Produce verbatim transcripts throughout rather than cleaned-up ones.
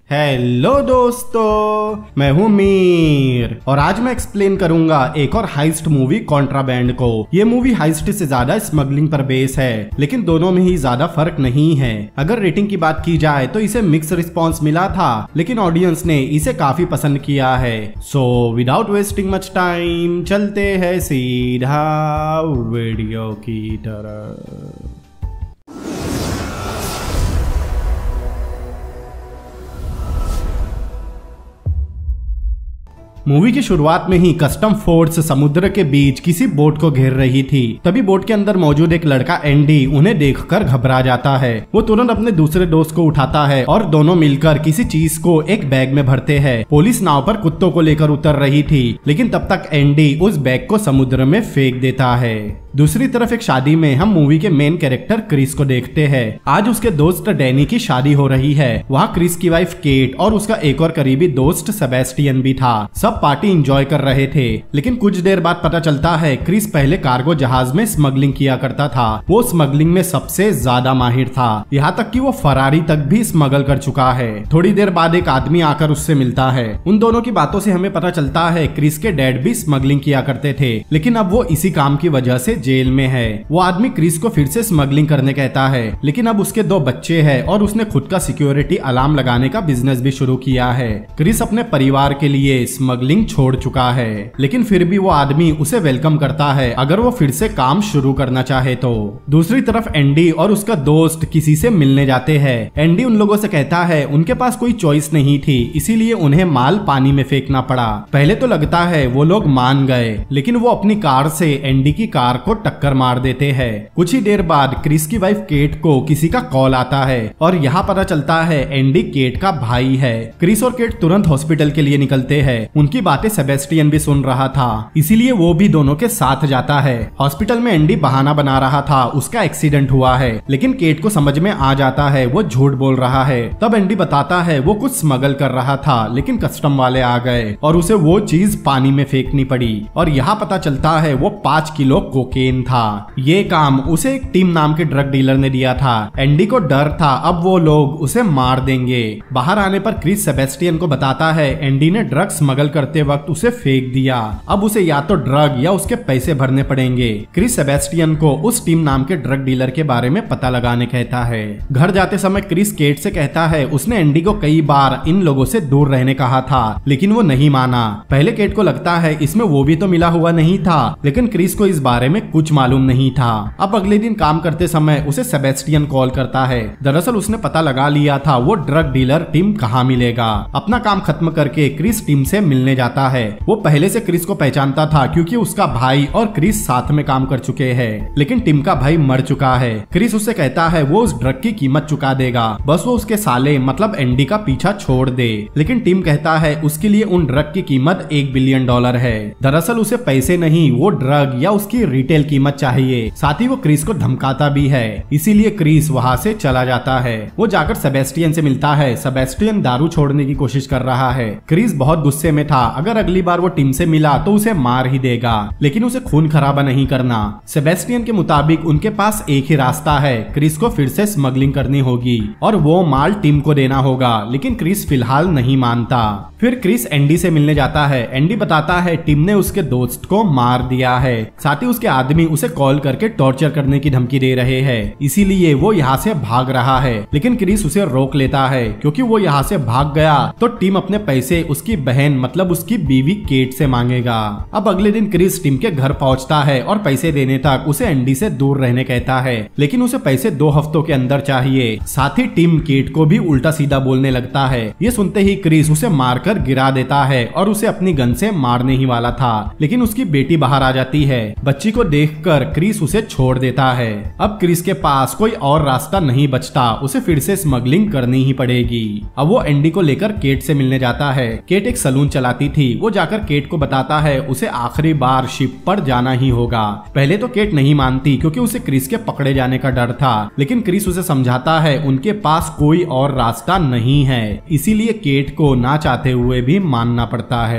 Hello दोस्तों, मैं हूं मीर और आज मैं एक्सप्लेन करूंगा एक और हाइस्ट मूवी कॉन्ट्राबैंड को। ये मूवी हाइस्ट से ज्यादा स्मगलिंग पर बेस है, लेकिन दोनों में ही ज्यादा फर्क नहीं है। अगर रेटिंग की बात की जाए तो इसे मिक्स रिस्पॉन्स मिला था, लेकिन ऑडियंस ने इसे काफी पसंद किया है। So without wasting much time चलते हैं सीधा वीडियो की तरफ। मूवी की शुरुआत में ही कस्टम फोर्स समुद्र के बीच किसी बोट को घेर रही थी। तभी बोट के अंदर मौजूद एक लड़का एंडी उन्हें देखकर घबरा जाता है। वो तुरंत अपने दूसरे दोस्त को उठाता है और दोनों मिलकर किसी चीज को एक बैग में भरते हैं। पुलिस नाव पर कुत्तों को लेकर उतर रही थी, लेकिन तब तक एंडी उस बैग को समुद्र में फेंक देता है। दूसरी तरफ एक शादी में हम मूवी के मेन कैरेक्टर क्रिस को देखते हैं। आज उसके दोस्त डैनी की शादी हो रही है। वहाँ क्रिस की वाइफ केट और उसका एक और करीबी दोस्त सेबेस्टियन भी था। सब पार्टी एंजॉय कर रहे थे, लेकिन कुछ देर बाद पता चलता है क्रिस पहले कार्गो जहाज में स्मगलिंग किया करता था। वो स्मगलिंग में सबसे ज्यादा माहिर था, यहाँ तक कि वो फरारी तक भी स्मगल कर चुका है। थोड़ी देर बाद एक आदमी आकर उससे मिलता है। उन दोनों की बातों से हमें पता चलता है क्रिस के डैड भी स्मगलिंग किया करते थे, लेकिन अब वो इसी काम की वजह से जेल में है। वो आदमी क्रिस को फिर से स्मगलिंग करने कहता है, लेकिन अब उसके दो बच्चे हैं और उसने खुद का सिक्योरिटी अलार्म लगाने का बिजनेस भी शुरू किया है। क्रिस अपने परिवार के लिए स्मगलिंग छोड़ चुका है, लेकिन फिर भी वो आदमी उसे वेलकम करता है अगर वो फिर से काम शुरू करना चाहे तो। दूसरी तरफ एंडी और उसका दोस्त किसी से मिलने जाते हैं। एंडी उन लोगों से कहता है उनके पास कोई चॉइस नहीं थी, इसीलिए उन्हें माल पानी में फेंकना पड़ा। पहले तो लगता है वो लोग मान गए, लेकिन वो अपनी कार से एंडी की कार को टक्कर मार देते हैं। कुछ ही देर बाद क्रिस की वाइफ केट को किसी का कॉल आता है और यहाँ पता चलता है एंडी केट का भाई है। क्रिस और केट तुरंत हॉस्पिटल के लिए निकलते हैं। उनकी बातें सेबेस्टियन भी सुन रहा था, इसीलिए वो भी दोनों के साथ जाता है। हॉस्पिटल में एंडी बहाना बना रहा था उसका एक्सीडेंट हुआ है, लेकिन केट को समझ में आ जाता है वो झूठ बोल रहा है। तब एंडी बताता है वो कुछ स्मगल कर रहा था, लेकिन कस्टम वाले आ गए और उसे वो चीज पानी में फेंकनी पड़ी। और यहाँ पता चलता है वो पांच किलो कोकेन था। ये काम उसे एक टीम नाम के ड्रग डीलर ने दिया था। एंडी को डर था अब वो लोग उसे मार देंगे। बाहर आने पर क्रिस सेबेस्टियन को बताता है एंडी ने ड्रग स्मगल करते वक्त उसे फेंक दिया, अब उसे या तो ड्रग या उसके पैसे भरने पड़ेंगे। क्रिस सेबेस्टियन को उस टीम नाम के ड्रग डीलर के बारे में पता लगाने कहता है। घर जाते समय क्रिस केट से कहता है उसने एंडी को कई बार इन लोगों से दूर रहने कहा था, लेकिन वो नहीं माना। पहले केट को लगता है इसमें वो भी तो मिला हुआ नहीं था, लेकिन क्रिस को इस बारे में कुछ मालूम नहीं था। अब अगले दिन काम करते समय उसे सेबेस्टियन कॉल करता है। दरअसल उसने पता लगा लिया था वो ड्रग डीलर टिम कहाँ मिलेगा। अपना काम खत्म करके क्रिस टिम से मिलने जाता है। वो पहले से क्रिस को पहचानता था क्योंकि उसका भाई और क्रिस साथ में काम कर चुके हैं, लेकिन टिम का भाई मर चुका है। क्रिस उससे कहता है वो उस ड्रग की कीमत चुका देगा, बस वो उसके साले मतलब एंडी का पीछा छोड़ दे। लेकिन टिम कहता है उसके लिए उन ड्रग की कीमत एक बिलियन डॉलर है। दरअसल उसे पैसे नहीं, वो ड्रग या उसकी रिटेल कीमत चाहिए। साथ ही वो क्रिस को धमकाता भी है, इसीलिए क्रिस वहाँ से चला जाता है। वो जाकर सेबेस्टियन से मिलता है। सेबेस्टियन दारू छोड़ने की कोशिश कर रहा है। क्रिस बहुत गुस्से में था, अगर अगली बार वो टिम से मिला तो उसे मार ही देगा, लेकिन उसे खून खराबा नहीं करना। सेबेस्टियन के मुताबिक उनके पास एक ही रास्ता है, क्रिस को फिर से स्मगलिंग करनी होगी और वो माल टिम को देना होगा, लेकिन क्रिस फिलहाल नहीं मानता। फिर क्रिस एंडी से मिलने जाता है। एंडी बताता है टिम ने उसके दोस्त को मार दिया है, साथ ही उसके आदमी उसे कॉल करके टॉर्चर करने की धमकी दे रहे हैं, इसीलिए वो यहाँ से भाग रहा है। लेकिन क्रिस उसे रोक लेता है, क्योंकि वो यहाँ से भाग गया तो टिम अपने पैसे उसकी बहन मतलब उसकी बीवी केट से मांगेगा। अब अगले दिन क्रिस टिम के घर पहुँचता है और पैसे देने तक उसे एंडी से दूर रहने कहता है, लेकिन उसे पैसे दो हफ्तों के अंदर चाहिए। साथ ही टिम केट को भी उल्टा सीधा बोलने लगता है। ये सुनते ही क्रिस उसे मारकर गिरा देता है और उसे अपनी गन से मारने ही वाला था, लेकिन उसकी बेटी बाहर आ जाती है। बच्ची को देखकर क्रिस उसे छोड़ देता है। अब क्रिस के पास कोई और रास्ता नहीं बचता, उसे फिर से स्मगलिंग करनी ही पड़ेगी। अब वो एंडी को लेकर केट से मिलने जाता है। केट एक सलून चलाती थी। वो जाकर केट को बताता है उसे आखिरी बार शिप पर जाना ही होगा। पहले तो केट नहीं मानती क्योंकि उसे क्रिस के पकड़े जाने का डर था, लेकिन क्रिस उसे समझाता है उनके पास कोई और रास्ता नहीं है, इसीलिए केट को ना चाहते हुए भी मानना पड़ता है।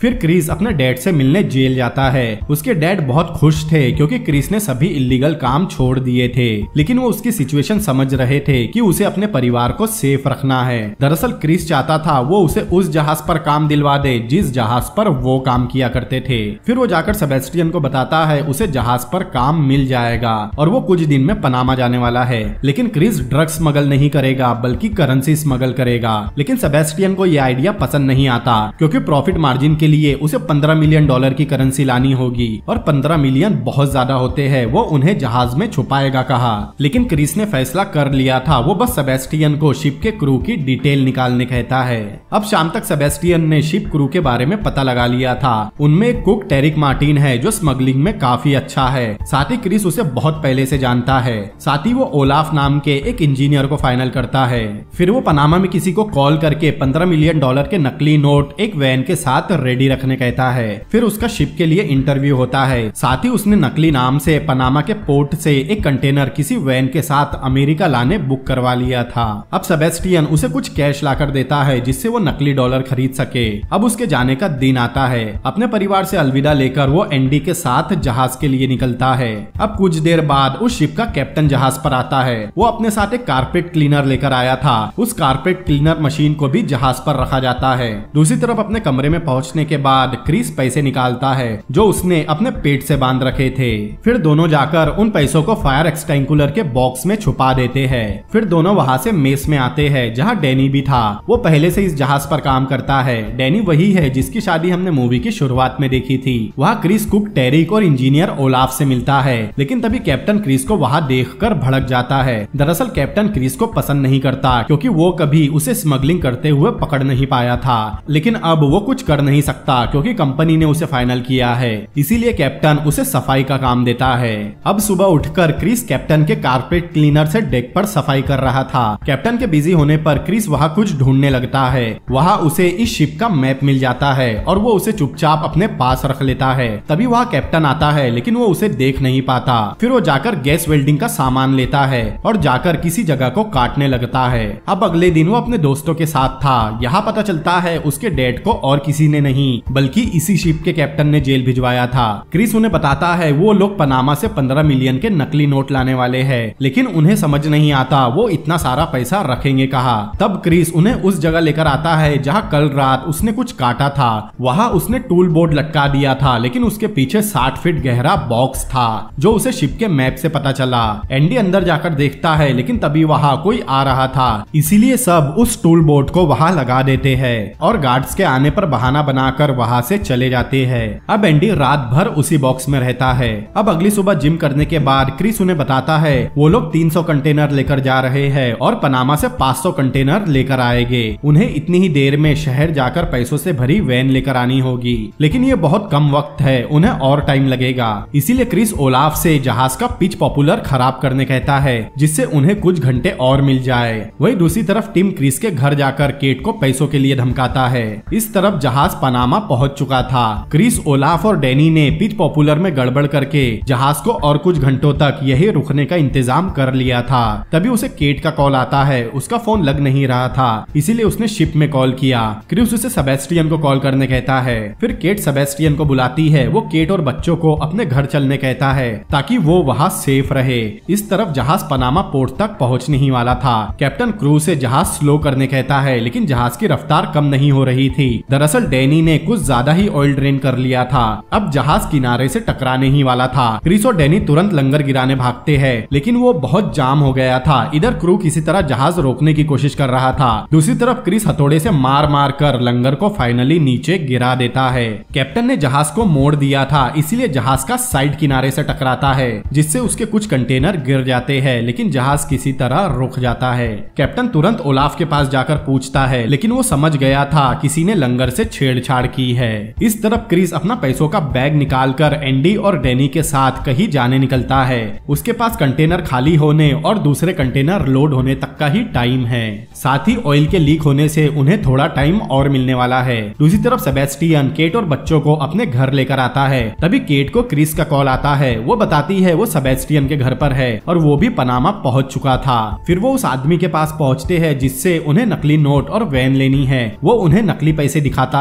फिर क्रिस अपने डैड से मिलने जेल जाता है। उसके डैड बहुत खुश थे क्योंकि क्रिस ने सभी इलीगल काम छोड़ दिए थे, लेकिन वो उसकी सिचुएशन समझ रहे थे कि उसे अपने परिवार को सेफ रखना है। दरअसल क्रिस चाहता था वो उसे उस जहाज पर काम दिलवा दे जिस जहाज पर वो काम किया करते थे। फिर वो जाकर सेबेस्टियन को बताता है उसे जहाज पर काम मिल जाएगा और वो कुछ दिन में पनामा जाने वाला है। लेकिन क्रिस ड्रग्स स्मगल नहीं करेगा बल्कि करेंसी स्मगल करेगा। लेकिन सेबेस्टियन को यह आइडिया पसंद नहीं आता क्योंकि प्रॉफिट मार्जिन के लिए उसे पंद्रह मिलियन डॉलर की करेंसी लानी होगी और पंद्रह मिलियन बहुत ज्यादा होते हैं। वो उन्हें जहाज में छुपाएगा कहा। लेकिन क्रिस ने फैसला कर लिया था, वो बस सेबेस्टियन को शिप के क्रू की डिटेल निकालने कहता है। अब शाम तक सेबेस्टियन ने शिप क्रू के बारे में पता लगा लिया था। उनमें कुक टेरिक मार्टिन है जो स्मगलिंग में काफी अच्छा है। साथ ही क्रिस उसे बहुत पहले से जानता है। साथ ही वो ओलाफ नाम के एक इंजीनियर को फाइनल करता है। फिर वो पनामा में किसी को कॉल करके पंद्रह मिलियन डॉलर के नकली नोट एक वैन के साथ रेडी रखने कहता है। फिर उसका शिप के लिए इंटरव्यू होता है। साथ ही उसने नकली नाम से पनामा के पोर्ट से एक कंटेनर किसी वैन के साथ अमेरिका लाने बुक करवा लिया था। अब सेबेस्टियन उसे कुछ कैश लाकर देता है जिससे वो नकली डॉलर खरीद सके। अब उसके जाने का दिन आता है। अपने परिवार से अलविदा लेकर वो एंडी के साथ जहाज के लिए निकलता है। अब कुछ देर बाद उस शिप का कैप्टन जहाज पर आता है। वो अपने साथ एक कारपेट क्लीनर लेकर आया था। उस कारपेट क्लीनर मशीन को भी जहाज पर रखा जाता है। दूसरी तरफ अपने कमरे में पहुंचने के बाद क्रिस पैसे निकालता है जो उसने अपने पेट से बांध रखे थे। फिर दोनों जाकर उन पैसों को फायर एक्सटिंग्विशर के बॉक्स में छुपा देते हैं। फिर दोनों वहां से मेस में आते हैं जहां डैनी भी था। वो पहले से इस जहाज पर काम करता है। डैनी वही है जिसकी शादी हमने मूवी की शुरुआत में देखी थी। वहाँ क्रिस कुक टेरिक और इंजीनियर ओलाफ से मिलता है, लेकिन तभी कैप्टन क्रिस को वहाँ देखकर भड़क जाता है। दरअसल कैप्टन क्रिस को पसंद नहीं करता क्योंकि वो कभी उसे स्मगलिंग करते हुए पकड़ नहीं पाया था, लेकिन अब वो कुछ कर नहीं सकता क्योंकि कंपनी ने उसे फाइनल किया है। इसीलिए कैप्टन उसे सफाई का काम देता है। अब सुबह उठकर क्रिस कैप्टन के कारपेट क्लीनर से डेक पर सफाई कर रहा था। कैप्टन के बिजी होने पर क्रिस वहाँ कुछ ढूंढने लगता है। वहाँ उसे इस शिप का मैप मिल जाता है और वो उसे चुपचाप अपने पास रख लेता है। तभी वहाँ कैप्टन आता है लेकिन वो उसे देख नहीं पाता। फिर वो जाकर गैस वेल्डिंग का सामान लेता है और जाकर किसी जगह को काटने लगता है। अब अगले दिन वो अपने दोस्तों के साथ था। यहाँ पता चलता है उसके डैड को और किसी ने नहीं बल्कि इसी शिप के कैप्टन ने जेल भिजवाया था। क्रिस उन्हें बताता है वो लोग पनामा से पंद्रह मिलियन के नकली नोट लाने वाले हैं, लेकिन उन्हें समझ नहीं आता वो इतना सारा पैसा रखेंगे कहाँ। तब क्रिस उन्हें उस जगह लेकर आता है जहाँ कल रात उसने कुछ काटा था। वहाँ उसने टूल बोर्ड लटका दिया था, लेकिन उसके पीछे साठ फीट गहरा बॉक्स था जो उसे शिप के मैप से पता चला। एंडी अंदर जाकर देखता है लेकिन तभी वहाँ कोई आ रहा था, इसीलिए सब उस टूल बोर्ड को वहाँ लगा देते हैं और गार्ड्स के आने पर बहाना बनाकर वहाँ से चले जाते हैं। अब एंडी रात भर उसी बॉक्स में रहता है। अब अगली सुबह जिम करने के बाद क्रिस उन्हें बताता है वो लोग तीन सौ कंटेनर लेकर जा रहे हैं और पनामा से पाँच सौ कंटेनर लेकर आएंगे। उन्हें इतनी ही देर में शहर जाकर पैसों से भरी वैन लेकर आनी होगी, लेकिन ये बहुत कम वक्त है, उन्हें और टाइम लगेगा। इसीलिए क्रिस ओलाफ से जहाज का पिच पॉपुलर खराब करने कहता है जिससे उन्हें कुछ घंटे और मिल जाए। वही दूसरी तरफ टिम क्रिस के घर जाकर केट को पैसों के लिए धमकाता है। इस तरफ जहाज पनामा पहुंच चुका था। क्रिस, ओलाफ और डैनी ने पिच पॉपुलर में गड़बड़ करके जहाज को और कुछ घंटों तक यही रुकने का इंतजाम कर लिया था। तभी उसे केट का कॉल आता है। उसका फोन लग नहीं रहा था, इसीलिए उसने शिप में कॉल किया। क्रिस उसे सेबेस्टियन को कॉल करने कहता है। फिर केट सेबेस्टियन को बुलाती है। वो केट और बच्चों को अपने घर चलने कहता है ताकि वो वहाँ सेफ रहे। इस तरफ जहाज पनामा पोर्ट तक पहुँचने ही वाला था। कैप्टन क्रू से जहाज स्लो करने कहता है, लेकिन जहाज की रफ्तार कम नहीं हो रही थी। दरअसल डैनी ने कुछ ज्यादा ही ऑयल ड्रेन कर लिया था। अब जहाज किनारे से टकराने ही वाला था। क्रिस और डैनी तुरंत लंगर गिराने भागते हैं, लेकिन वो बहुत जाम हो गया था। इधर क्रू किसी तरह जहाज रोकने की कोशिश कर रहा था। दूसरी तरफ क्रिस हथौड़े से मार मार कर लंगर को फाइनली नीचे गिरा देता है। कैप्टन ने जहाज को मोड़ दिया था, इसीलिए जहाज का साइड किनारे से टकराता है, जिससे उसके कुछ कंटेनर गिर जाते हैं, लेकिन जहाज किसी तरह रुक जाता है। कैप्टन तुरंत ओलाफ के पास जाकर पूछता है, लेकिन वो समझ गया था किसी ने लंगर से छेड़छाड़ की है। इस तरफ क्रिस अपना पैसों का बैग निकालकर एंडी और डैनी के साथ कहीं जाने निकलता है। उसके पास कंटेनर खाली होने और दूसरे कंटेनर लोड होने तक का ही टाइम है। साथ ही ऑयल के लीक होने से उन्हें थोड़ा टाइम और मिलने वाला है। दूसरी तरफ सेबेस्टियन केट और बच्चों को अपने घर लेकर आता है। तभी केट को क्रिस का कॉल आता है। वो बताती है वो सेबेस्टियन के घर पर है और वो भी पनामा पहुंच चुका था। फिर वो उस आदमी के पास पहुंचते हैं जिससे उन्हें नकली नोट और वैन लेनी है। वो उन्हें नकली पैसे दिखाता है, लेकिन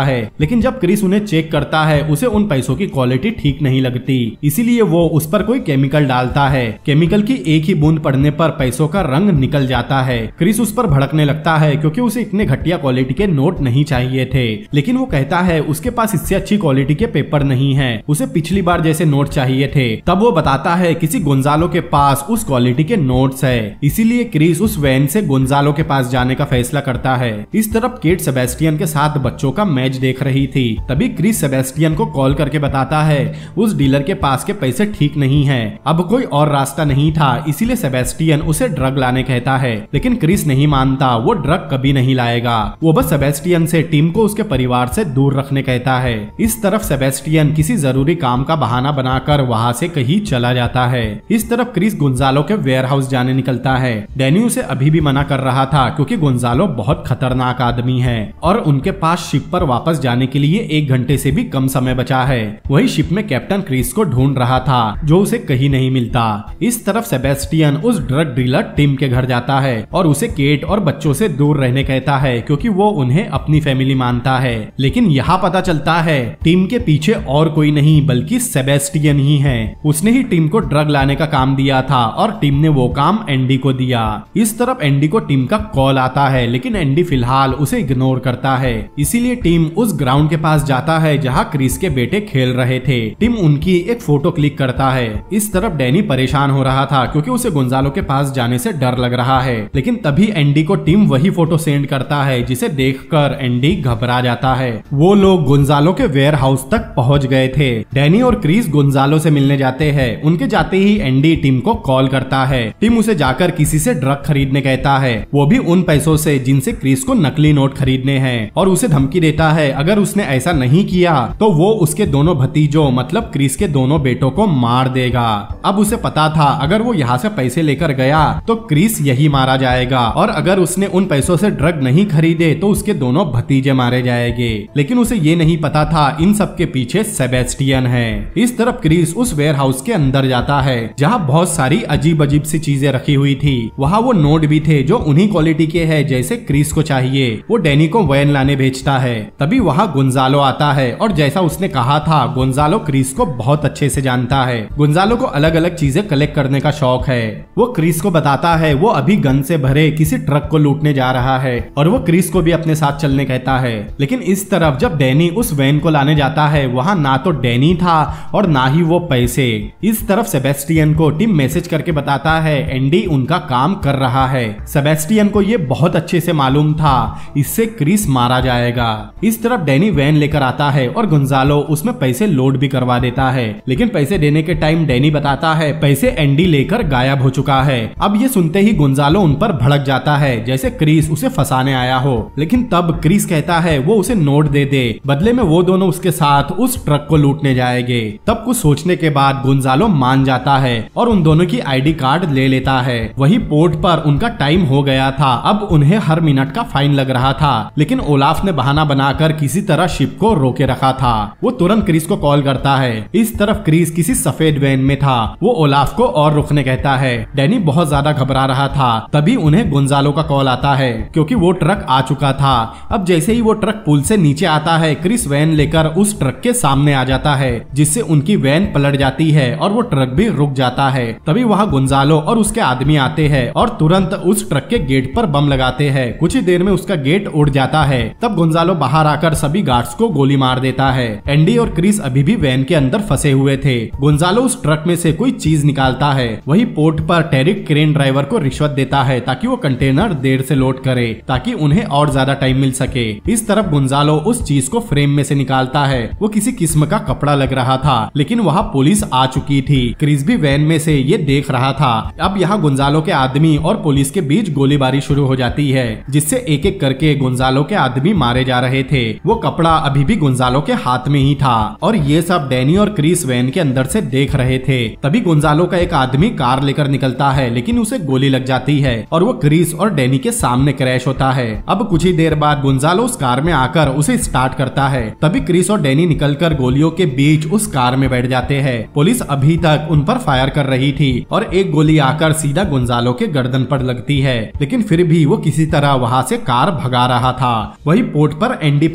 लेकिन जब क्रिस उन्हें चेक करता है उसे उन पैसों की क्वालिटी ठीक नहीं लगती, इसीलिए वो उस पर कोई केमिकल डालता है। केमिकल की एक ही बूंद पड़ने पर पैसों का रंग निकल जाता है। क्रिस उस पर भड़कने लगता है क्योंकि उसे इतने घटिया क्वालिटी के नोट नहीं चाहिए थे, लेकिन वो कहता है उसके पास इससे अच्छी क्वालिटी के पेपर नहीं है, उसे पिछली बार जैसे नोट चाहिए थे। तब वो बताता है किसी गोंजालो के पास उस क्वालिटी के नोट्स है, इसीलिए क्रिस उस वैन से गोंजालो के पास जाने का फैसला करता है। इस तरफ केट सेबेस्टियन के साथ बच्चों का मैच देख रही थी। तभी क्रिस सेबेस्टियन को कॉल करके बताता है उस डीलर के पास के पैसे ठीक नहीं है, अब कोई और रास्ता नहीं था, इसीलिए सेबेस्टियन उसे ड्रग लाने कहता है। लेकिन क्रिस नहीं मानता, वो ड्रग कभी नहीं लाएगा। वो बस सेबेस्टियन से टीम को उसके परिवार से दूर रखने कहता है। इस तरफ सेबेस्टियन किसी जरूरी काम का बहाना बनाकर वहाँ से कहीं चला जाता है। इस तरफ क्रिस गोंजालो के वेयरहाउस जाने निकलता है। डैनी उसे अभी भी मना कर रहा था क्योंकि गोंजालो बहुत खतरनाक आदमी है और उनके पास शिप पर वापस जाने के लिए एक घंटे से भी कम समय बचा है। वही शिप में कैप्टन क्रिस को ढूंढ रहा था जो उसे कहीं नहीं मिलता। इस तरफ सेबेस्टियन उस ड्रग डीलर टिम के घर जाता है और उसे केट और बच्चों से दूर रहने कहता है क्योंकि वो उन्हें अपनी फैमिली मानता है। लेकिन यहाँ पता चलता है टिम के पीछे और कोई नहीं बल्कि सेबेस्टियन ही है। उसने ही टिम को ड्रग लाने का काम दिया था और टिम ने वो काम एंडी को दिया। इस तरफ एंडी को टिम का कॉल आता है, लेकिन एंडी फिलहाल उसे इग्नोर करता है। इसीलिए टिम उस ग्राउंड के पास जाता है जहाँ क्रिस के बेटे खेल रहे थे। टिम उनकी एक फोटो क्लिक करता है। इस तरफ डैनी परेशान हो रहा था क्योंकि उसे गोंजालो के पास जाने से डर लग रहा है, लेकिन तभी एंडी को टिम वही फोटो सेंड करता है जिसे देखकर एंडी घबरा जाता है। वो लोग गोंजालो के वेयर हाउस तक पहुंच गए थे। डैनी और क्रिस गोंजालो से मिलने जाते हैं। उनके जाते ही एंडी टिम को कॉल करता है। टिम उसे जाकर किसी से ड्रग खरीदने कहता है, वो भी उन पैसों से जिनसे क्रिस को नकली नोट खरीदने हैं, और उसे धमकी देता है अगर उसने ऐसा नहीं किया तो वो उसके दोनों भतीजों मतलब क्रिस के दोनों बेटों को मार देगा। अब उसे पता था अगर वो यहाँ से पैसे लेकर गया तो क्रिस यही मारा जाएगा, और अगर उसने उन पैसों से ड्रग नहीं खरीदे तो उसके दोनों भतीजे मारे जाएंगे। लेकिन उसे ये नहीं पता था इन सब के पीछे सेबेस्टियन है। इस तरफ क्रिस उस वेयर हाउस के अंदर जाता है जहाँ बहुत सारी अजीब अजीब सी चीजें रखी हुई थी। वहाँ वो नोट भी थे जो उन्हीं क्वालिटी के हैं जैसे क्रिस को चाहिए। वो डैनी को वैन लाने भेजता है। तभी वहाँ गोंजालो आता है और जैसा उसने कहा था गोंजालो क्रिस को बहुत अच्छे से जानता है। गोंजालो को अलग अलग चीजें कलेक्ट करने का शौक है। वो क्रिस को बताता है वो अभी गन से भरे किसी ट्रक को लूटने जा रहा है और वो क्रिस को भी अपने साथ चलने कहता है। लेकिन इस तरफ जब डैनी उस वैन को लाने जाता है वहाँ ना तो डैनी था और ना ही वो पैसे। इस तरफ सेबेस्टियन को टिम मैसेज करके बताता है एंडी उनका काम कर रहा है। सेबेस्टियन को ये बहुत अच्छे से मालूम था इससे क्रिस मारा जाएगा। इस तरफ डैनी वैन लेकर आता है और गोंजालो उसमें पैसे लोड भी करवा देता है। लेकिन पैसे देने के टाइम डैनी बताता है पैसे एंडी लेकर गायब हो चुका है। अब ये सुनते ही गोंजालो उन पर भड़क जाता है जैसे क्रिस उसे फंसाने आया हो। लेकिन तब क्रिस कहता है वो उसे नोट दे दे, बदले में वो दोनों उसके साथ उस ट्रक को लूटने जाएंगे। तब कुछ सोचने के बाद गोंजालो मान जाता है और उन दोनों की आईडी कार्ड ले लेता है। वही पोर्ट पर उनका टाइम हो गया था। अब उन्हें हर मिनट का फाइन लग रहा था, लेकिन ओलाफ ने बहाना बनाकर किसी तरह शिप को रोके रखा था। वो तुरंत क्रिस को कॉल करता है। इस तरफ क्रिस किसी सफेद वैन में था। वो ओलाफ को और रुकने कहता है। डैनी बहुत ज्यादा घबरा रहा था। तभी उन्हें गोंजालो का कॉल आता है क्योंकि वो ट्रक आ चुका था। अब जैसे ही वो ट्रक पुल से नीचे आता है क्रिस वैन लेकर उस ट्रक के सामने आ जाता है जिससे उनकी वैन पलट जाती है और वो ट्रक भी रुक जाता है। तभी वहाँ गोंजालो और उसके आदमी आते हैं और तुरंत उस ट्रक के गेट पर बम लगाते हैं। कुछ ही देर में उसका गेट उड़ जाता है। तब गोंजालो बाहर आकर सभी गार्ड्स को गोली मार देता है। एंडी और क्रिस अभी भी वैन के अंदर फंसे हुए थे। गोंजालो उस ट्रक में से कोई चीज निकालता है। वही पोर्ट पर टेरिक क्रेन ड्राइवर को रिश्वत देता है ताकि वो कंटेनर देर से लोड करे ताकि उन्हें और ज्यादा टाइम मिल सके। इस तरफ गोंजालो उस चीज को फ्रेम में से निकालता है। वो किसी किस्म का कपड़ा लग रहा था, लेकिन वहाँ पुलिस आ चुकी थी। क्रिस भी वैन में से ये देख रहा था। अब यहाँ गोंजालो के आदमी और पुलिस के बीच गोलीबारी शुरू हो जाती है जिससे एक एक करके गोंजालो के आदमी मारे जा रहे थे। वो कपड़ा अभी भी गोंजालो के हाथ में ही था और ये सब डैनी और क्रिस वैन के अंदर से देख रहे थे। तभी गोंजालो का एक आदमी कार लेकर निकलता है, लेकिन उसे गोली लग जाती है और वो क्रिस और डैनी के सामने क्रैश होता है। अब कुछ ही देर बाद गोंजालो उस कार में आकर उसे स्टार्ट करता है। तभी क्रिस और डैनी निकलकर गोलियों के बीच उस कार में बैठ जाते हैं। पुलिस अभी तक उन पर फायर कर रही थी और एक गोली आकर सीधा गोंजालो के गर्दन पर लगती है, लेकिन फिर भी वो किसी तरह वहाँ से कार भगा रहा था। वही पोर्ट पर एंडी पहुँचता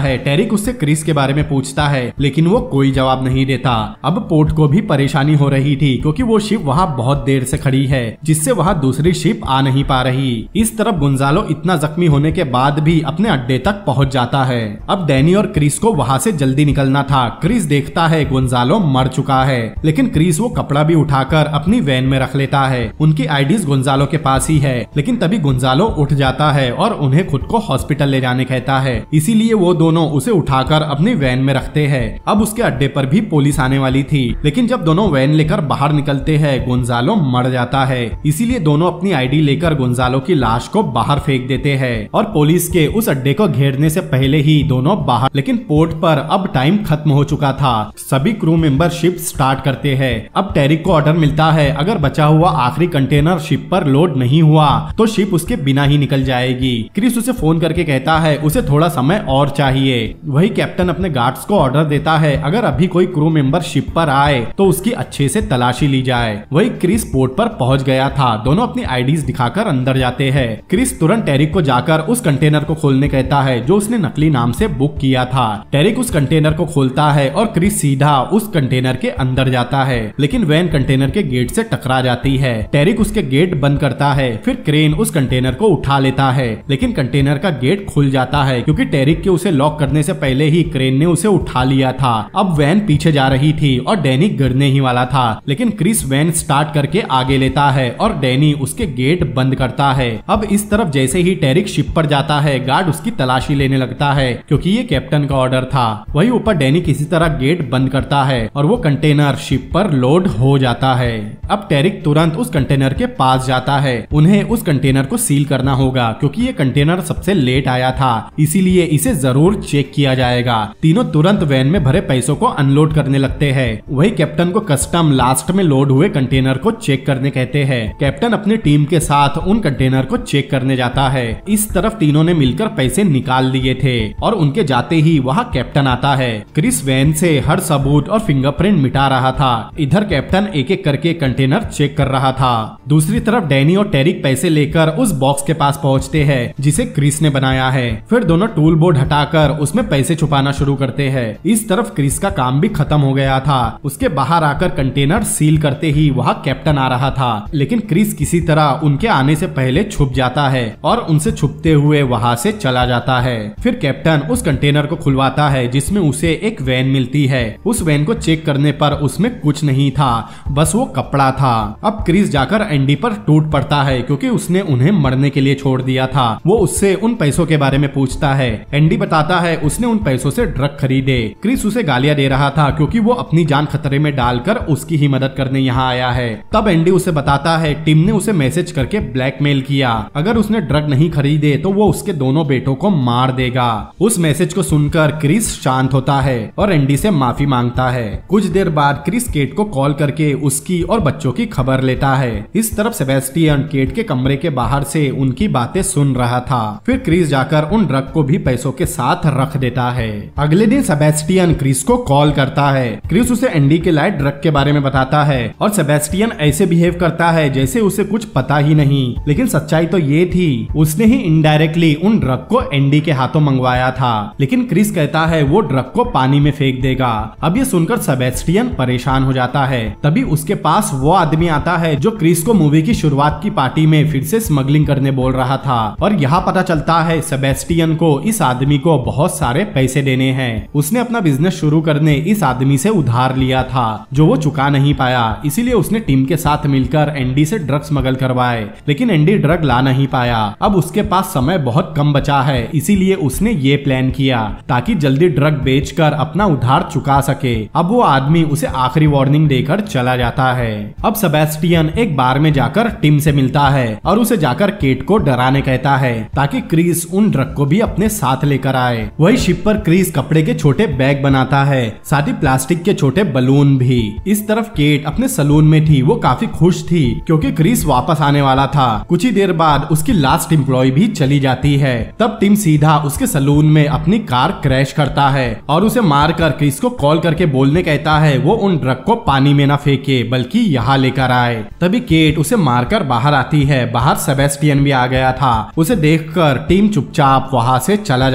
है। टेरिक उससे क्रिस के बारे में पूछता है, लेकिन वो कोई जवाब नहीं देता। अब पोर्ट को भी परेशानी हो रही थी क्योंकि वो शिप वहाँ बहुत देर से खड़ी है, जिससे वहाँ दूसरी शिप आ नहीं पा रही। इस तरफ गुंजालो इतना जख्मी होने के बाद भी अपने अड्डे तक पहुँच जाता है। अब डैनी और क्रिस को वहाँ से जल्दी निकलना था। क्रिस देखता है गुंजालो मर चुका है, लेकिन क्रिस वो कपड़ा भी उठाकर अपनी वैन में रख लेता है। उनकी आईडीज गुंजालो के पास ही है, लेकिन तभी गुंजालो उठ जाता है और उन्हें खुद को हॉस्पिटल ले जाने कहता है। इसीलिए वो दोनों उसे उठाकर अपनी वैन में रखते हैं। अब उसके अड्डे पर भी पुलिस आने वाली थी, लेकिन जब दोनों वैन लेकर बाहर निकलते हैं गुंजालो मर जाता है। इसीलिए दोनों अपनी आईडी लेकर गुंजालो की लाश को बाहर फेंक देते हैं और पुलिस के उस अड्डे को घेरने से पहले ही दोनों बाहर। लेकिन पोर्ट पर अब टाइम खत्म हो चुका था। सभी क्रू मेंबर शिप स्टार्ट करते हैं। अब टेरिक को ऑर्डर मिलता है, अगर बचा हुआ आखिरी कंटेनर शिप पर लोड नहीं हुआ तो शिप उसके बिना ही निकल जाएगी। क्रिस उसे फोन करके कहता है उसे थोड़ा समय और चाहिए। वही कैप्टन अपने गार्ड्स को ऑर्डर देता है, अगर अभी कोई क्रू मेंबर शिप पर आए तो उसकी अच्छे से तलाशी ली जाए। वही क्रिस पोर्ट पर पहुंच गया था। दोनों अपनी आईडीज दिखाकर अंदर जाते हैं। क्रिस तुरंत टेरिक को जाकर उस कंटेनर को खोलने कहता है जो उसने नकली नाम से बुक किया था। टेरिक उस कंटेनर को खोलता है और क्रिस सीधा उस कंटेनर के अंदर जाता है, लेकिन वैन कंटेनर के गेट से टकरा जाती है। टेरिक उसके गेट बंद करता है, फिर क्रेन उस कंटेनर को उठा लेता है, लेकिन कंटेनर का गेट खुल जाता है क्योंकि टेरिक के उसे लॉक करने से पहले ही क्रेन ने उसे उठा लिया था। अब वैन पीछे जा रही थी और डैनी गिरने ही वाला था, लेकिन क्रिस वैन स्टार्ट करके आगे लेता है और डैनी उसके गेट बंद करता है। अब इस तरफ जैसे ही टेरिक शिप पर जाता है, गार्ड उसकी तलाशी लेने लगता है क्योंकि ये कैप्टन का ऑर्डर था। वही ऊपर डैनी किसी तरह गेट बंद करता है और वो कंटेनर शिप पर लोड हो जाता है। अब टेरिक तुरंत उस कंटेनर के पास जाता है। उन्हें उस कंटेनर को सील करना होगा क्योंकि ये कंटेनर सबसे लेट आया था, इसीलिए इसे जरूर चेक किया जाएगा। तीनों तुरंत वैन में भरे पैसों को अनलोड करने लगते हैं। वही कैप्टन को कस्टम लास्ट में लोड हुए कंटेनर को चेक करने कहते हैं। कैप्टन अपनी टीम के साथ उन कंटेनर को चेक करने जाता है। इस तरफ तीनों ने मिलकर पैसे निकाल लिए थे और उनके जाते ही वहाँ कैप्टन आता है। क्रिस वैन से हर सबूत और फिंगरप्रिंट मिटा रहा था। इधर कैप्टन एक एक करके कंटेनर चेक कर रहा था। दूसरी तरफ डैनी और टेरिक पैसे लेकर उस बॉक्स के पास पहुँचते हैं जिसे क्रिस ने बनाया है। फिर दोनों टूल बोर्ड हटाकर उसमें पैसे छुपाना शुरू करते हैं। इस तरफ क्रिस का काम भी खत्म हो गया था। उसके बाहर आकर कंटेनर सील करते ही वहाँ कैप्टन आ रहा था, लेकिन क्रिस किसी तरह उनके आने से पहले छुप जाता है और उनसे छुपते हुए वहाँ से चला जाता है। फिर कैप्टन उस कंटेनर को खुलवाता है जिसमें उसे एक वैन मिलती है। उस वैन को चेक करने पर उसमें कुछ नहीं था, बस वो कपड़ा था। अब क्रिस जाकर एंडी पर टूट पड़ता है क्योंकि उसने उन्हें मरने के लिए छोड़ दिया था। वो उससे उन पैसों के बारे में पूछता है। एंडी बताता है उसने उन पैसों से ड्रग खरीदे। क्रिस उसे गालियां दे रहा था क्योंकि वो अपनी जान खतरे में डालकर उसकी ही मदद करने यहाँ आया है। तब एंडी उसे बताता है टिम ने उसे मैसेज करके ब्लैकमेल किया, अगर उसने ड्रग नहीं खरीदे तो वो उसके दोनों बेटों को मार देगा। उस मैसेज को सुनकर क्रिस शांत होता है और एंडी से माफी मांगता है। कुछ देर बाद क्रिस केट को कॉल करके उसकी और बच्चों की खबर लेता है। इस तरफ सेबेस्टियन केट के कमरे के बाहर से उनकी बातें सुन रहा था। फिर क्रिस जाकर उन ड्रग को भी पैसों के साथ रख देता है। अगले दिन सेबेस्टियन क्रिस को कॉल करता है। क्रिस उसे एंडी के लाए ड्रग के बारे में बताता है और सेबेस्टियन ऐसे बिहेव करता है जैसे उसे कुछ पता ही नहीं, लेकिन सच्चाई तो ये थी उसने ही इनडायरेक्टली उन ड्रग को एंडी के हाथों मंगवाया था। लेकिन क्रिस कहता है वो ड्रग को पानी में फेंक देगा। अब ये सुनकर सेबेस्टियन परेशान हो जाता है। तभी उसके पास वो आदमी आता है जो क्रिस को मूवी की शुरुआत की पार्टी में फिर से स्मगलिंग करने बोल रहा था और यहाँ पता चलता है सेबेस्टियन को इस आदमी को बहुत सारे पैसे देने हैं। उसने अपना बिजनेस शुरू करने इस आदमी से उधार लिया था जो वो चुका नहीं पाया, इसीलिए उसने टीम के साथ मिलकर एंडी से ड्रग स्मगल करवाए, लेकिन एंडी ड्रग ला नहीं पाया। अब उसके पास समय बहुत कम बचा है, इसीलिए उसने ये प्लान किया ताकि जल्दी ड्रग बेचकर अपना उधार चुका सके। अब वो आदमी उसे आखिरी वार्निंग देकर चला जाता है। अब सेबेस्टियन एक बार में जाकर टिम से मिलता है और उसे जाकर केट को डराने कहता है ताकि क्रिस उन ड्रग को भी अपने साथ लेकर आए। वही शिप पर क्रिस कपड़े के छोटे बैग बनाता है, साथ ही प्लास्टिक के छोटे बलून भी। इस तरफ केट अपने सलून में थी। वो काफी खुश थी क्योंकि क्रिस वापस आने वाला था। कुछ ही देर बाद उसकी लास्ट एम्प्लॉय भी चली जाती है। तब टिम सीधा उसके सलून में अपनी कार क्रैश करता है और उसे मारकर क्रिस को कॉल करके बोलने कहता है वो उन ड्रग को पानी में ना फेंके बल्कि यहाँ लेकर आए। तभी केट उसे मारकर बाहर आती है। बाहर सेबेस्टियन भी आ गया था। उसे देखकर टीम चुपचाप वहाँ से चला जाता है।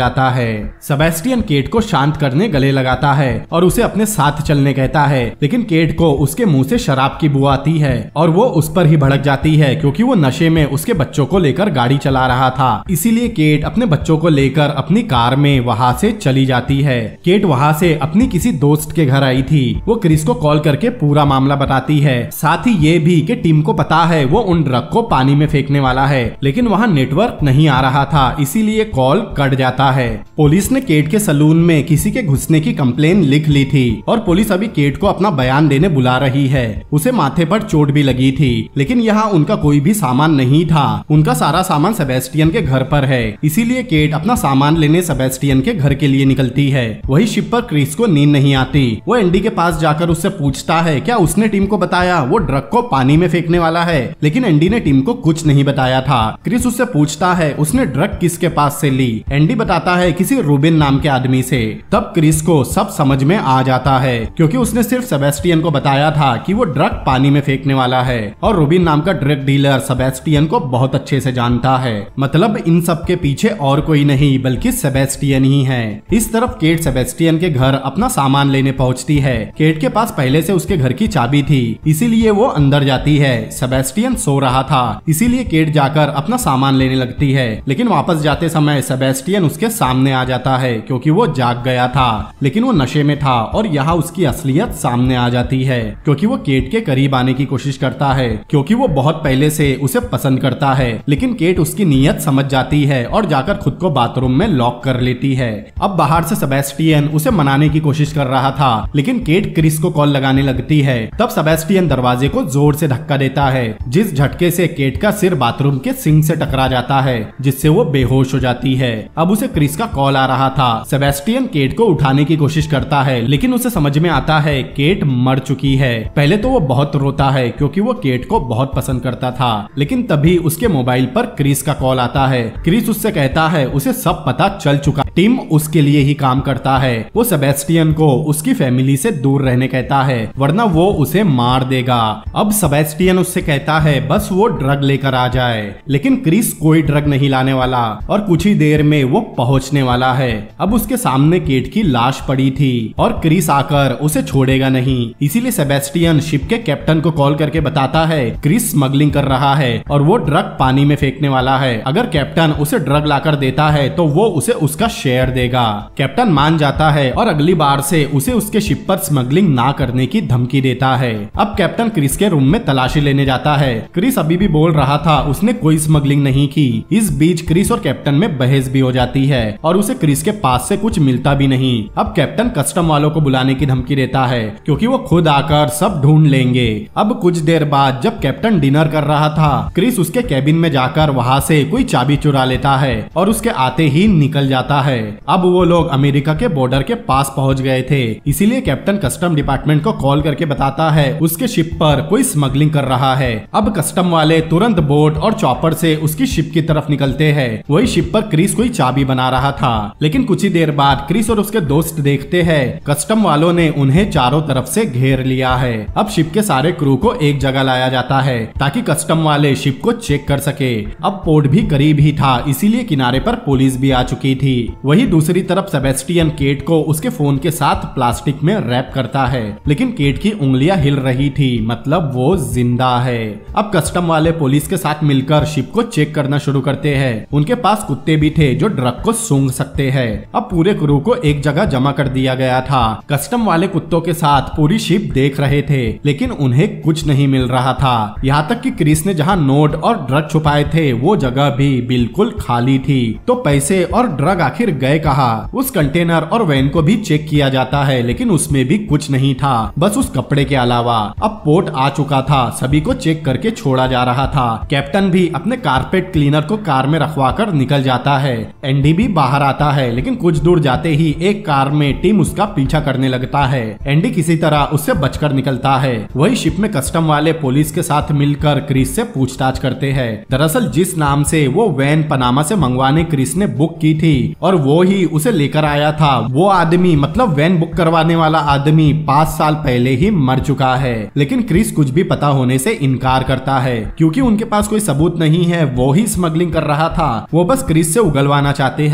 है। सेबेस्टियन केट को शांत करने गले लगाता है और उसे अपने साथ चलने कहता है, लेकिन केट को उसके मुंह से शराब की बू आती है और वो उस पर ही भड़क जाती है क्योंकि वो नशे में उसके बच्चों को लेकर गाड़ी चला रहा था। इसीलिए केट अपने बच्चों को लेकर अपनी कार में वहाँ से चली जाती है। केट वहाँ से अपनी किसी दोस्त के घर आई थी। वो क्रिस को कॉल करके पूरा मामला बताती है, साथ ही ये भी कि टीम को पता है वो उन ड्रग को पानी में फेंकने वाला है, लेकिन वहाँ नेटवर्क नहीं आ रहा था, इसीलिए कॉल कट जाता है। पुलिस ने केट के सलून में किसी के घुसने की कंप्लेन लिख ली थी और पुलिस अभी केट को अपना बयान देने बुला रही है। उसे माथे पर चोट भी लगी थी, लेकिन यहाँ उनका कोई भी सामान नहीं था। उनका सारा सामान सेबेस्टियन के घर पर है, इसीलिए केट अपना सामान लेने सेबेस्टियन के घर के लिए निकलती है। वही शिप पर क्रिस को नींद नहीं आती। वो एंडी के पास जाकर उससे पूछता है क्या उसने टीम को बताया वो ड्रग को पानी में फेंकने वाला है, लेकिन एंडी ने टीम को कुछ नहीं बताया था। क्रिस उससे पूछता है उसने ड्रग किसके पास से ली। एंडी बताता है किसी रूबिन नाम के आदमी से। तब क्रिस को सब समझ में आ जाता है क्योंकि उसने सिर्फ सेबेस्टियन को बताया था कि वो ड्रग पानी में फेंकने वाला है और रूबिन नाम का ड्रग डीलर सेबेस्टियन को बहुत अच्छे से जानता है। मतलब इन सब के पीछे और कोई नहीं बल्कि सेबेस्टियन ही है। इस तरफ केट सेबेस्टियन के घर अपना सामान लेने पहुंचती है। केट के पास पहले से उसके घर की चाबी थी, इसीलिए वो अंदर जाती है। सेबेस्टियन सो रहा था, इसीलिए केट जाकर अपना सामान लेने लगती है, लेकिन वापस जाते समय सेबेस्टियन उसके सामने आ जाता है क्योंकि वो जाग गया था, लेकिन वो नशे में था और यहाँ उसकी असलियत सामने आ जाती है क्योंकि वो केट के करीब आने की कोशिश करता है क्योंकि वो बहुत पहले से उसे पसंद करता है, लेकिन केट उसकी नीयत समझ जाती है और जाकर खुद को बाथरूम में लॉक कर लेती है। अब बाहर से सेबेस्टियन उसे मनाने की कोशिश कर रहा था, लेकिन केट क्रिस को कॉल लगाने लगती है। तब सेबेस्टियन दरवाजे को जोर से धक्का देता है, जिस झटके से केट का सिर बाथरूम के सिंक से टकरा जाता है, जिससे वो बेहोश हो जाती है। अब उसे क्रिस का कॉल आ रहा था। सेबेस्टियन केट को उठाने की कोशिश करता है, लेकिन उसे समझ में आता है केट मर चुकी है। पहले तो वो बहुत रोता है क्योंकि वो केट को बहुत पसंद करता था, लेकिन तभी उसके मोबाइल पर क्रिस का कॉल आता है। क्रिस उससे कहता है उसे सब पता चल चुका, टीम उसके लिए ही काम करता है। वो सेबेस्टियन को उसकी फैमिली से दूर रहने कहता है, वरना वो उसे मार देगा। अब सेबेस्टियन उससे कहता है बस वो ड्रग लेकर आ जाए, लेकिन क्रिस कोई ड्रग नहीं लाने वाला और कुछ ही देर में वो पहुंचने वाला है। अब उसके सामने केट की लाश पड़ी थी और क्रिस आकर उसे छोड़ेगा नहीं, इसीलिए सेबेस्टियन शिप के कैप्टन को कॉल करके बताता है क्रिस स्मगलिंग कर रहा है और वो ड्रग पानी में फेंकने वाला है। अगर कैप्टन उसे ड्रग लाकर देता है तो वो उसे उसका शेयर देगा। कैप्टन मान जाता है और अगली बार से उसे उसके शिप पर स्मगलिंग ना करने की धमकी देता है। अब कैप्टन क्रिस के रूम में तलाशी लेने जाता है। क्रिस अभी भी बोल रहा था उसने कोई स्मगलिंग नहीं की। इस बीच क्रिस और कैप्टन में बहस भी हो जाती है और उसे क्रिस के पास से कुछ मिलता भी नहीं। अब कैप्टन कस्टम वालों को बुलाने की धमकी देता है क्योंकि वो खुद आकर सब ढूंढ लेंगे। अब कुछ देर बाद जब कैप्टन डिनर कर रहा था, क्रिस उसके कैबिन में जाकर वहाँ से कोई चाबी चुरा लेता है और उसके आते ही निकल जाता है। अब वो लोग अमेरिका के बॉर्डर के पास पहुंच गए थे, इसीलिए कैप्टन कस्टम डिपार्टमेंट को कॉल करके बताता है उसके शिप पर कोई स्मगलिंग कर रहा है। अब कस्टम वाले तुरंत बोट और चॉपर से उसकी शिप की तरफ निकलते हैं। वही शिप पर क्रिस कोई चाबी बना रहा था, लेकिन कुछ ही देर बाद क्रिस और उसके दोस्त देखते हैं कस्टम वालों ने उन्हें चारों तरफ से घेर लिया है। अब शिप के सारे क्रू को एक जगह लाया जाता है ताकि कस्टम वाले शिप को चेक कर सके। अब पोर्ट भी करीब ही था, इसीलिए किनारे पर पुलिस भी आ चुकी थी। वही दूसरी तरफ सेबेस्टियन केट को उसके फोन के साथ प्लास्टिक में रैप करता है, लेकिन केट की उंगलियां हिल रही थी, मतलब वो जिंदा है। अब कस्टम वाले पुलिस के साथ मिलकर शिप को चेक करना शुरू करते हैं। उनके पास कुत्ते भी थे जो ड्रग को सूंघ सकते हैं। अब पूरे क्रू को एक जगह जमा कर दिया गया था। कस्टम वाले कुत्तों के साथ पूरी शिप देख रहे थे, लेकिन उन्हें कुछ नहीं मिल रहा था। यहाँ तक कि क्रिस ने जहाँ नोट और ड्रग छुपाए थे वो जगह भी बिल्कुल खाली थी। तो पैसे और ड्रग आखिर गए कहाँ? उस कंटेनर और वैन को भी चेक किया जाता है, लेकिन उसमें भी कुछ नहीं था, बस उस कपड़े के अलावा। अब पोर्ट आ चुका था, सभी को चेक करके छोड़ा जा रहा था। कैप्टन भी अपने कारपेट क्लीनर को कार में रखवा कर निकल जाता है। एंडी भी बाहर आता है, लेकिन कुछ दूर जाते ही एक कार में टीम उसका पीछा करने लगता है। एंडी किसी तरह उससे बचकर निकलता है। वही शिप में कस्टम वाले पुलिस के साथ मिलकर क्रिस से पूछताछ करते हैं। दरअसल जिस नाम से वो वैन पनामा से मंगवाने क्रिस ने बुक की थी और वो ही उसे लेकर आया था, वो आदमी मतलब वैन बुक करवाने वाला आदमी पाँच साल पहले ही मर चुका है। लेकिन क्रिस कुछ भी पता होने से इनकार करता है क्योंकि उनके पास कोई सबूत नहीं है, वो ही स्मगलिंग कर रहा था। वो बस क्रिस से उगलवाना चाहते हैं,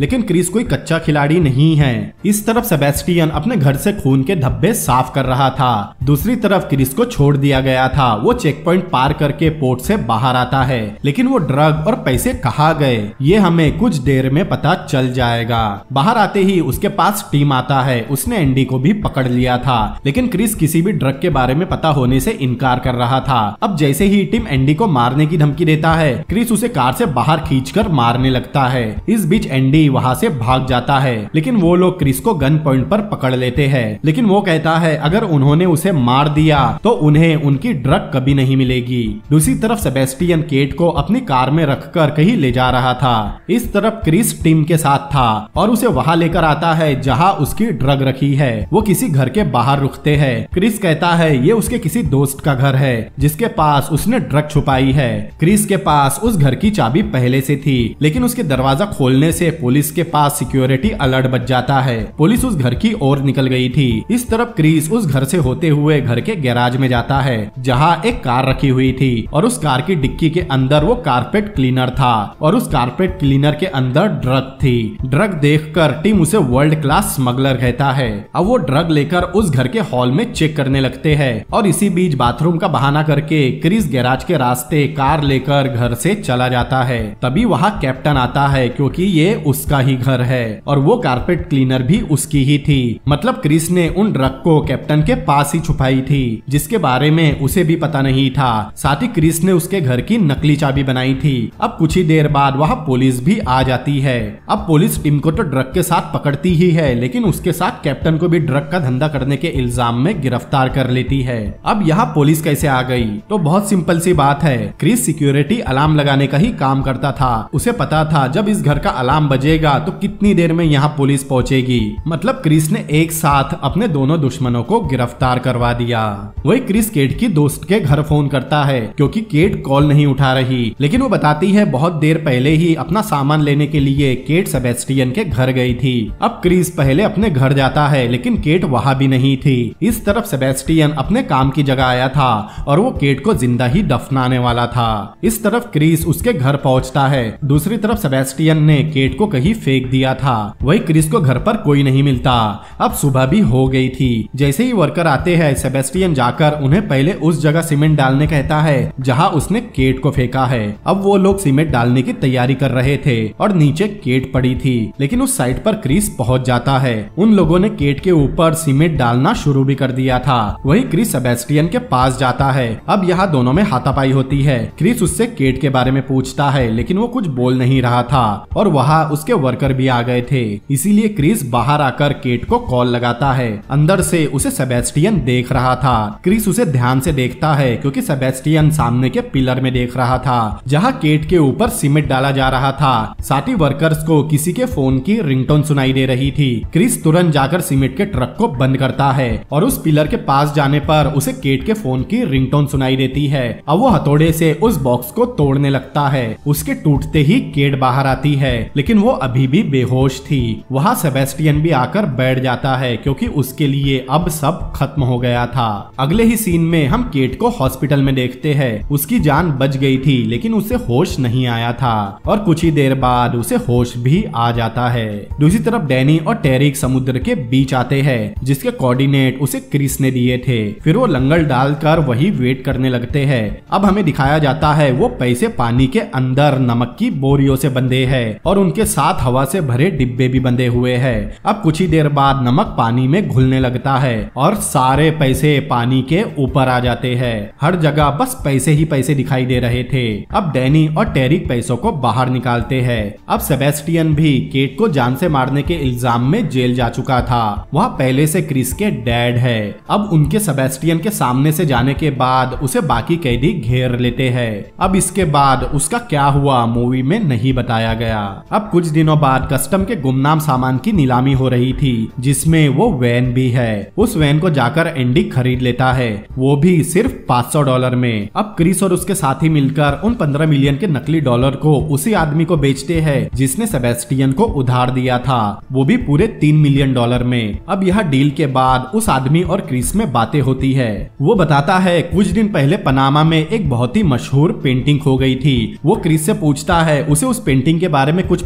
लेकिन क्रिस कोई कच्चा खिलाड़ी नहीं है। इस तरफ सेबेस्टियन अपने घर से खून के धब्बे साफ कर रहा था। दूसरी तरफ क्रिस को छोड़ दिया गया था। वो चेक पॉइंट पार करके पोर्ट से बाहर आता है, लेकिन वो ड्रग और पैसे कहाँ गए ये हमें कुछ देर में पता चल जाएगा। बाहर आते ही उसके पास टीम आता है। उसने एंडी को भी पकड़ लिया था, लेकिन क्रिस किसी भी ड्रग के बारे में पता होने से इनकार कर रहा था। अब जैसे ही टीम एंडी को मारने की धमकी देता है, क्रिस उसे कार से बाहर खींचकर मारने लगता है। इस बीच एंडी वहां से भाग जाता है, लेकिन वो लोग क्रिस को गन पॉइंट पर पकड़ लेते हैं। लेकिन वो कहता है अगर उन्होंने उसे मार दिया तो उन्हें उनकी ड्रग कभी नहीं मिलेगी। दूसरी तरफ सेबेस्टियन केट को अपनी कार में रखकर कहीं ले जा रहा था। इस तरफ क्रिस टीम के साथ था और उसे वहां लेकर आता है जहां उसकी ड्रग रखी है। वो किसी घर के बाहर रुकते हैं। क्रिस कहता है ये उसके किसी दोस्त का घर है जिसके पास उसने ड्रग छुपाई है। क्रिस के पास उस घर की चाबी पहले से थी, लेकिन उसके दरवाजा खोलने से पुलिस के पास सिक्योरिटी अलर्ट बज जाता है। पुलिस उस घर की ओर निकल गई थी। इस तरफ क्रिस उस घर से होते हुए घर के गैराज में जाता है जहां एक कार रखी हुई थी और उस कार की डिक्की के अंदर वो कारपेट क्लीनर था और उस कारपेट क्लीनर के अंदर ड्रग थी। ड्रग देखकर टीम उसे वर्ल्ड क्लास स्मगलर कहता है। अब वो ड्रग लेकर उस घर के हॉल में चेक करने लगते हैं और इसी बीच बाथरूम का बहाना करके क्रिस गैराज के रास्ते कार लेकर घर से चला जाता है। तभी वहाँ कैप्टन आता है क्योंकि ये उसका ही घर है और वो कारपेट क्लीनर भी उसकी ही थी। मतलब क्रिस ने उन ड्रग को कैप्टन के पास ही छुपाई थी जिसके बारे में उसे भी पता नहीं था। साथ ही क्रिस ने उसके घर की नकली चाबी बनाई थी। अब कुछ ही देर बाद वहाँ पुलिस भी आ जाती है। अब पुलिस टीम को तो ड्रग के साथ पकड़ती ही है, लेकिन उसके साथ कैप्टन को भी ड्रग का धंधा करने के इल्जाम में गिरफ्तार कर लेती है। अब यहाँ पुलिस कैसे आ गई? तो बहुत सिंपल सी बात है। क्रिस सिक्योरिटी अलार्म लगाने का ही काम करता था। उसे पता था जब इस घर का अलार्म बजेगा तो कितनी देर में यहाँ पुलिस पहुँचेगी। मतलब क्रिस ने एक साथ अपने दोनों दुश्मनों को गिरफ्तार करवा दिया। वही क्रिस केट की दोस्त के घर फोन करता है क्योंकि केट कॉल नहीं उठा रही, लेकिन वो बताती है बहुत देर पहले ही अपना सामान लेने के लिए केट सेबेस्टियन के घर गई थी। अब क्रिस पहले अपने घर जाता है, लेकिन केट वहाँ भी नहीं थी। इस तरफ सेबेस्टियन अपने काम की जगह आया था और वो केट को जिंदा ही दफनाने वाला था। इस तरफ क्रिस उसके घर पहुंचता है। दूसरी तरफ सेबेस्टियन ने केट को कहीं फेंक दिया था। वही क्रिस को घर पर कोई नहीं मिलता। अब सुबह भी हो गई थी। जैसे ही वर्कर आते हैं, सेबेस्टियन जाकर उन्हें पहले उस जगह सीमेंट डालने कहता है जहां उसने केट को फेंका है। अब वो लोग सीमेंट डालने की तैयारी कर रहे थे और नीचे केट पड़ी थी, लेकिन उस साइड पर क्रिस पहुंच जाता है। उन लोगों ने केट के ऊपर सीमेंट डालना शुरू भी कर दिया था। वही क्रिस सेबेस्टियन के पास जाता है। अब यहाँ दोनों में हाथापाई होती है। क्रिस उससे केट के बारे में पूछता है, लेकिन वो कुछ बोल नहीं रहा था और वहाँ उसके वर्कर भी आ गए थे। इसीलिए क्रिस बाहर आकर केट को कॉल लगाता है। अंदर से उसे सेबेस्टियन देख रहा था। क्रिस उसे ध्यान से देखता है क्योंकि सेबेस्टियन सामने के पिलर में देख रहा था जहाँ केट के ऊपर सीमेंट डाला जा रहा था। साथ ही वर्कर्स को किसी के फोन की रिंगटोन सुनाई दे रही थी। क्रिस तुरंत जाकर सीमेंट के ट्रक को बंद करता है और उस पिलर के पास जाने पर उसे केट के फोन की रिंगटोन सुनाई देती है। अब वो हथौड़े से उस बॉक्स को तोड़ने लगता है। उसके टूटते ही केट बाहर आती है, लेकिन वो अभी भी बेहोश थी। वहाँ सेबेस्टियन भी आकर बैठ जाता है क्योंकि उसके लिए अब सब खत्म हो गया था। अगले ही सीन में हम केट को हॉस्पिटल में देखते हैं। उसकी जान बच गई थी, लेकिन उसे होश नहीं आया था और कुछ ही देर बाद उसे होश भी आ जाता है। दूसरी तरफ डैनी और टेरिक समुद्र के बीच आते हैं जिसके कोऑर्डिनेट उसे क्रिस ने दिए थे। फिर वो लंगल डालकर वही वेट करने लगते हैं। अब हमें दिखाया जाता है वो पैसे पानी के अंदर नमक की बोरियों से बंधे हैं और उनके साथ हवा से भरे डिब्बे भी बंधे हुए हैं। अब कुछ ही देर बाद नमक पानी में घुलने लगता है और सारे पैसे पानी के ऊपर आ जाते हैं। हर जगह बस पैसे ही पैसे दिखाई दे रहे थे। अब डैनी और टेरिक पैसों को बाहर निकालते हैं। अब सेबेस्टियन भी केट को जान से मारने के इल्जाम में जेल जा चुका था। वह पहले से क्रिस के डैड है। अब उनके सेबेस्टियन के सामने से जाने के बाद उसे बाकी कैदी घेर लेते हैं। अब इसके बाद उसका क्या हुआ मूवी में नहीं बताया गया। अब कुछ दिनों बाद कस्टम के गुमनाम सामान की नीलामी हो रही थी जिसमें वो वैन भी है। उस वैन को जाकर एंडी खरीद लेता है, वो भी सिर्फ पाँच सौ डॉलर में। अब क्रिस और उसके साथी मिलकर उन पंद्रह मिलियन के नकली डॉलर को उसी आदमी को बेचते हैं जिसने सेबेस्टियन को उधार दिया था, वो भी पूरे तीन मिलियन डॉलर में। अब यह डील के बाद उस आदमी और क्रिस में बातें होती है। वो बताता है कुछ दिन पहले पनामा में एक बहुत ही मशहूर पेंटिंग खो गई थी। वो क्रिस से पूछता है उसे उस पेंटिंग के बारे में कुछ पता है।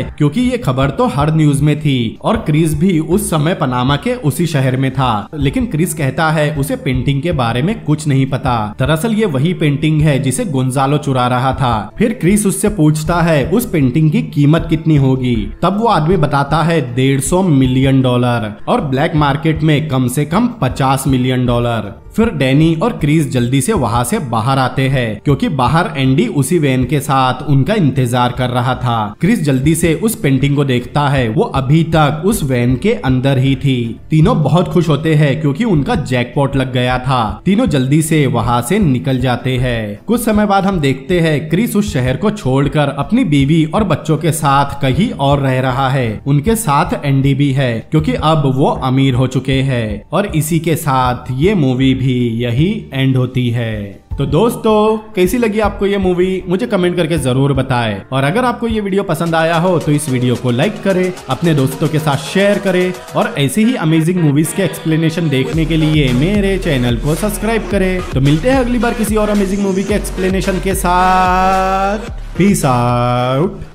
क्योंकि ये खबर तो हर न्यूज में थी और क्रिस भी उस समय पनामा के उसी शहर में था। लेकिन क्रिस कहता है उसे पेंटिंग के बारे में कुछ नहीं पता। दरअसल ये वही पेंटिंग है जिसे गोंजालो चुरा रहा था। फिर क्रिस उससे पूछता है उस पेंटिंग की कीमत कितनी होगी। तब वो आदमी बताता है डेढ़ सौ मिलियन डॉलर और ब्लैक मार्केट में कम से कम पचास मिलियन डॉलर। फिर डैनी और क्रिस जल्दी से वहां से बाहर आते हैं क्योंकि बाहर एंडी उसी वैन के साथ उनका इंतजार कर रहा था। क्रिस जल्दी से उस पेंटिंग को देखता है, वो अभी तक उस वैन के अंदर ही थी। तीनों बहुत खुश होते हैं क्योंकि उनका जैकपॉट लग गया था। तीनों जल्दी से वहां से निकल जाते हैं। कुछ समय बाद हम देखते हैं क्रिस उस शहर को छोड़कर अपनी बीवी और बच्चों के साथ कहीं और रह रहा है। उनके साथ एंडी भी है क्योंकि अब वो अमीर हो चुके हैं। और इसी के साथ ये मूवी भी यही एंड होती है। तो दोस्तों कैसी लगी आपको ये मूवी मुझे कमेंट करके जरूर बताएं। और अगर आपको ये वीडियो पसंद आया हो तो इस वीडियो को लाइक करें, अपने दोस्तों के साथ शेयर करें और ऐसे ही अमेजिंग मूवीज के एक्सप्लेनेशन देखने के लिए मेरे चैनल को सब्सक्राइब करें। तो मिलते हैं अगली बार किसी और अमेजिंग मूवी के एक्सप्लेनेशन के साथ। Peace out.